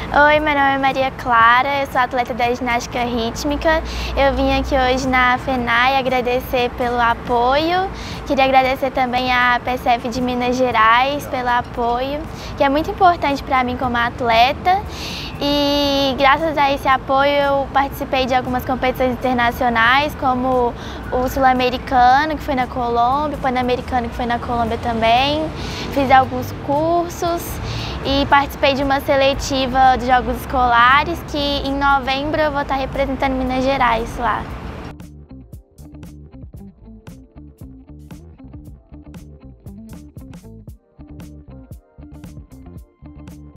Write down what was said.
Oi, meu nome é Maria Clara, eu sou atleta da ginástica rítmica. Eu vim aqui hoje na FENAI agradecer pelo apoio. Queria agradecer também à PCF de Minas Gerais pelo apoio, que é muito importante para mim como atleta. E graças a esse apoio eu participei de algumas competições internacionais, como o Sul-Americano, que foi na Colômbia, o Pan-Americano, que foi na Colômbia também. Fiz alguns cursos e participei de uma seletiva dos Jogos Escolares, que em novembro eu vou estar representando Minas Gerais lá.